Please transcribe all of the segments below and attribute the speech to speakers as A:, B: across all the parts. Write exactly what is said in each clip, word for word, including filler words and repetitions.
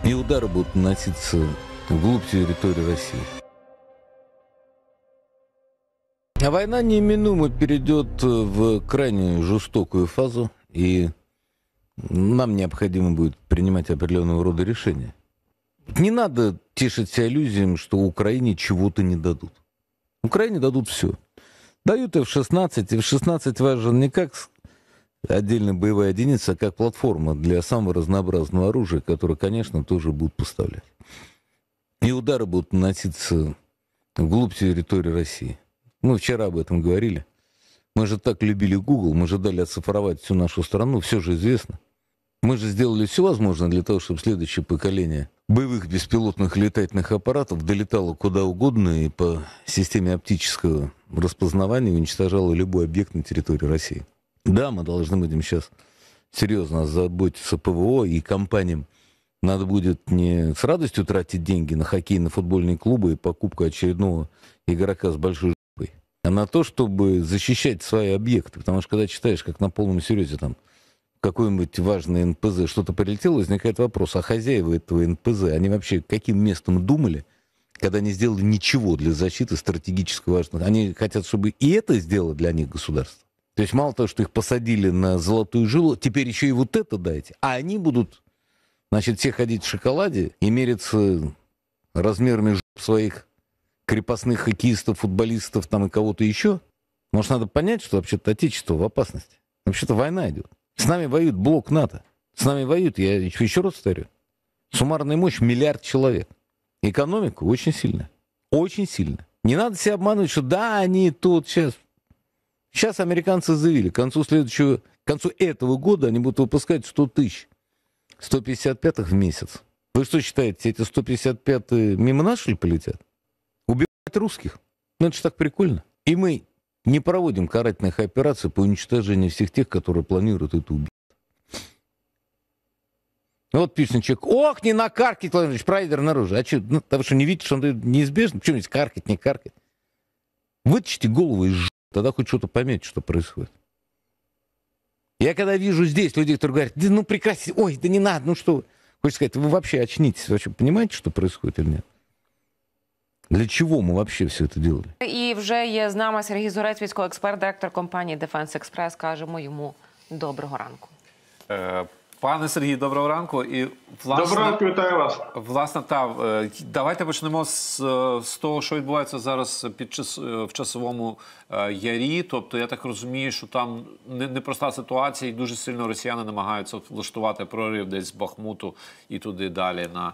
A: и удары будут наноситься вглубь территории России. А война неименуемо перейдет в крайне жестокую фазу, и нам необходимо будет принимать определенного рода решения. Не надо тешить себя иллюзиям, что Украине чего-то не дадут. Украине дадут все. Дают эф шестнадцать. эф шестнадцать важен не как отдельная боевая единица, а как платформа для самого разнообразного оружия, которое, конечно, тоже будут поставлять. И удары будут наноситься вглубь территории России. Мы вчера об этом говорили. Мы же так любили Google, мы же дали оцифровать всю нашу страну, все же известно. Мы же сделали все возможное для того, чтобы следующее поколение боевых беспилотных летательных аппаратов долетало куда угодно и по системе оптического распознавания уничтожало любой объект на территории России. Да, мы должны будем сейчас серьезно заботиться о ПВО, и компаниям надо будет не с радостью тратить деньги на хоккейно-футбольные клубы и покупку очередного игрока с большой жопой, а на то, чтобы защищать свои объекты. Потому что когда читаешь, как на полном серьезе там какой-нибудь важный эн пэ зэ что-то прилетело, возникает вопрос, а хозяева этого эн пэ зэ, они вообще каким местом думали, когда не сделали ничего для защиты стратегически важных? Они хотят, чтобы и это сделало для них государство. То есть мало того, что их посадили на золотую жилу, теперь еще и вот это дайте. А они будут, значит, все ходить в шоколаде и мериться размерами жоп своих крепостных хоккеистов, футболистов там и кого-то еще. Может, надо понять, что вообще-то отечество в опасности. Вообще-то война идет. С нами воюет блок НАТО. С нами воюет, я еще раз повторю, суммарная мощь миллиард человек. Экономика очень сильная. Очень сильная. Не надо себя обманывать, что да, они тут сейчас... Сейчас американцы заявили, к концу следующего, к концу этого года они будут выпускать сто тысяч сто пятьдесят пятых в месяц. Вы что считаете, эти сто пятьдесят пятые мимо нас, что ли, полетят? Убивать русских? Ну, это же так прикольно. И мы не проводим карательных операций по уничтожению всех тех, которые планируют это убить. Вот пишет человек, ох, не накаркать, Владимир Ильич, про наружу. А что, ну, потому что не видите, что он неизбежно? Почему здесь каркать, не каркать? Вытащите голову из жопы. Тогда хоть что-то поймете, что происходит. Я когда вижу здесь людей, которые говорят, да ну прекратите, ой, да не надо, ну что вы. Хочется сказать, вы вообще очнитесь, вообще понимаете, что происходит или нет? Для чого ми вообще все це робили?
B: І вже є з нами Сергій Зурець, військовий експерт, директор компанії Defense Express. Кажемо йому доброго ранку.
C: Е, Пане Сергій, доброго ранку. І, власне,
D: доброго ранку, вітаю вас.
C: Власне, та, давайте почнемо з, з того, що відбувається зараз під час, в Часовому Ярі. Тобто, я так розумію, що там непроста ситуація, і дуже сильно росіяни намагаються влаштувати прорив десь з Бахмуту і туди далі на,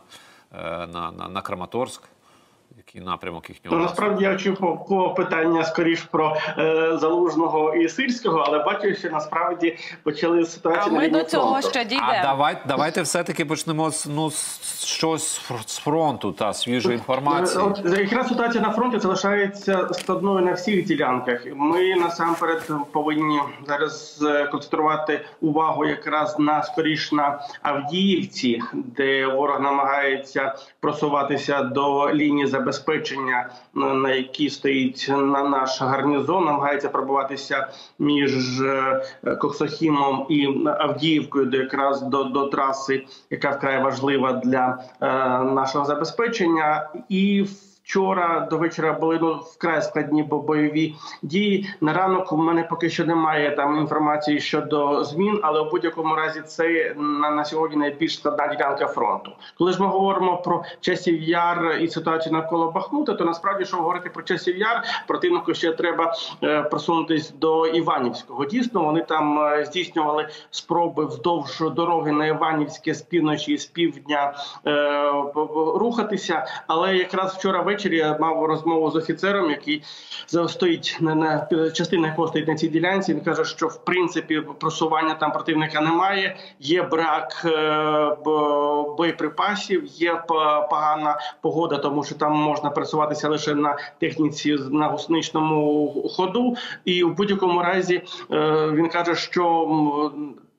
C: на, на, на Краматорськ. Який напрямок їхнього?
D: Ну, насправді я очікував питання скоріш про е, Залужного і Сирського, але бачу, що насправді почали ситуацію.
B: А ми до цього ще дійдемо.
C: А давайте, давайте все-таки почнемо з, ну, з щось з фронту та свіжої інформації.
D: От, якраз ситуація на фронті залишається складною на всіх ділянках. Ми насамперед повинні зараз концентрувати увагу якраз на скоріш на Авдіївці, де ворог намагається просуватися до лінії забезпечення, на якій стоїть на наш гарнізон, намагається пробиватися між Коксохімом і Авдіївкою, до якраз до, до траси, яка вкрай важлива для е, нашого забезпечення. І вчора до вечора були ну, вкрай складні бойові дії. На ранок у мене поки що немає там інформації щодо змін, але у будь-якому разі це на, на сьогодні найбільш складна ділянка фронту. Коли ж ми говоримо про Часів Яр і ситуацію навколо Бахмута, то насправді, щоб говорити про Часів Яр, противнику ще треба е, просунутись до Іванівського. Дійсно, вони там е, здійснювали спроби вздовж дороги на Іванівське з півночі і з півдня е, рухатися, але якраз вчора ввечері я мав розмову з офіцером, який стоїть на, на частина якого стоїть на цій ділянці. Він каже, що в принципі просування там противника немає, є брак е, боєприпасів, є погана погода, тому що там можна пересуватися лише на техніці на гусеничному ходу. І в будь-якому разі е, він каже, що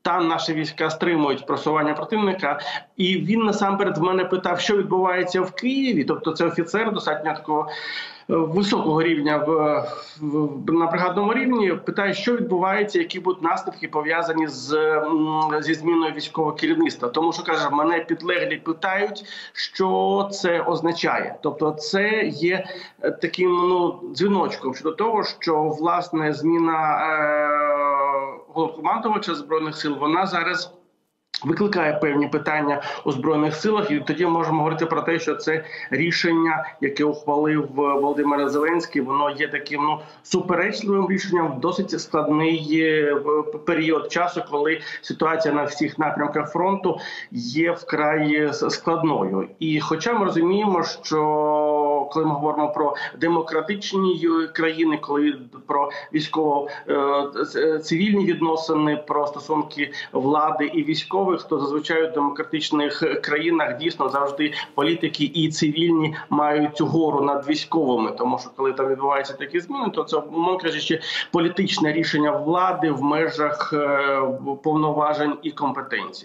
D: там наші війська стримують просування противника. І він насамперед в мене питав, що відбувається в Києві. Тобто це офіцер достатньо такого високого рівня в, в на бригадному рівні. Питає, що відбувається, які будуть наслідки пов'язані з зі зміною військового керівництва. Тому що, каже, мене підлеглі питають, що це означає. Тобто це є таким ну, дзвіночком щодо того, що власне зміна е- головнокомандувача Збройних сил, вона зараз викликає певні питання у Збройних силах, і тоді можемо говорити про те, що це рішення, яке ухвалив Володимир Зеленський, воно є таким ну, суперечливим рішенням в досить складний період часу, коли ситуація на всіх напрямках фронту є вкрай складною. І хоча ми розуміємо, що коли ми говоримо про демократичні країни, коли про військово-цивільні відносини, про стосунки влади і військових, то зазвичай в демократичних країнах дійсно завжди політики і цивільні мають гору над військовими. Тому що коли там відбуваються такі зміни, то це, умовно кажучи, політичне рішення влади в межах повноважень і компетенцій.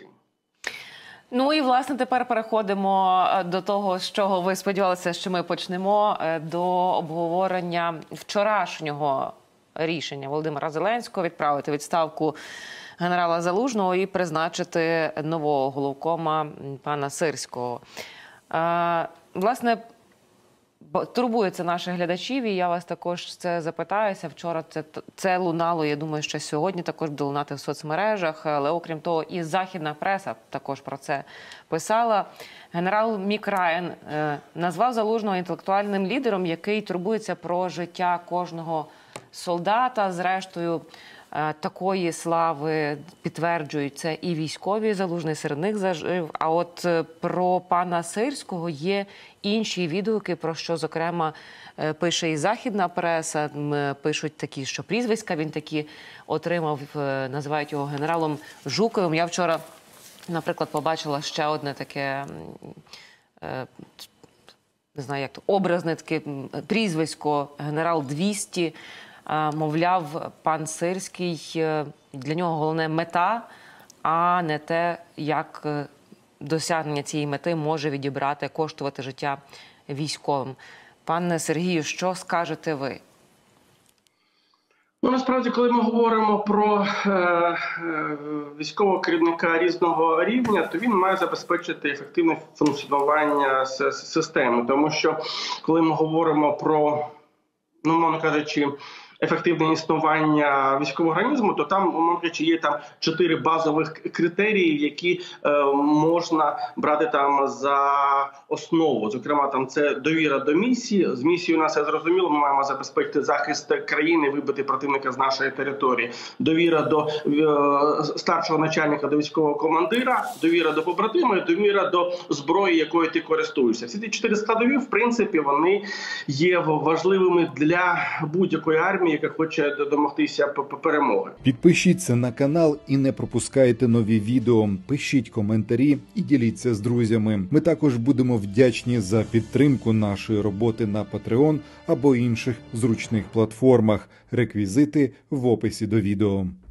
B: Ну і, власне, тепер переходимо до того, з чого ви сподівалися, що ми почнемо, до обговорення вчорашнього рішення Володимира Зеленського відправити відставку генерала Залужного і призначити нового головкома пана Сирського. Е, власне, турбується наших глядачів, і я вас також це запитаюся. Вчора це, це лунало, я думаю, що сьогодні також буде лунати в соцмережах, але окрім того і західна преса також про це писала. Генерал Мік Райан е, назвав Залужного інтелектуальним лідером, який турбується про життя кожного солдата. Зрештою, такої слави підтверджують це і військові, Залужний серед них зажив. А от про пана Сирського є інші відгуки, про що, зокрема, пише і західна преса. Пишуть такі, що прізвиська він такі отримав, називають його генералом Жуковим. Я вчора, наприклад, побачила ще одне таке, не знаю, як то, образне таке прізвисько генерал двісті. Мовляв, пан Сирський, для нього головне мета, а не те, як досягнення цієї мети може відібрати, коштувати життя військовим. Пане Сергію, що скажете ви?
D: Ну, насправді, коли ми говоримо про е, е, військового керівника різного рівня, то він має забезпечити ефективне функціонування системи. Тому що, коли ми говоримо про, ну, мовно кажучи, ефективне існування військового організму, то там, умовно кажучи, є там чотири базових критерії, які е, можна брати там за основу. Зокрема, там це довіра до місії. З місією у нас, я зрозуміло, ми маємо забезпечити захист країни, вибити противника з нашої території. Довіра до е, старшого начальника, до військового командира, довіра до побратима, довіра до зброї, якою ти користуєшся. Всі ці чотири складові, в принципі, вони є важливими для будь-якої армії, яка хоче домогтися перемоги.
E: Підпишіться на канал і не пропускайте нові відео. Пишіть коментарі і діліться з друзями. Ми також будемо вдячні за підтримку нашої роботи на Patreon або інших зручних платформах. Реквізити в описі до відео.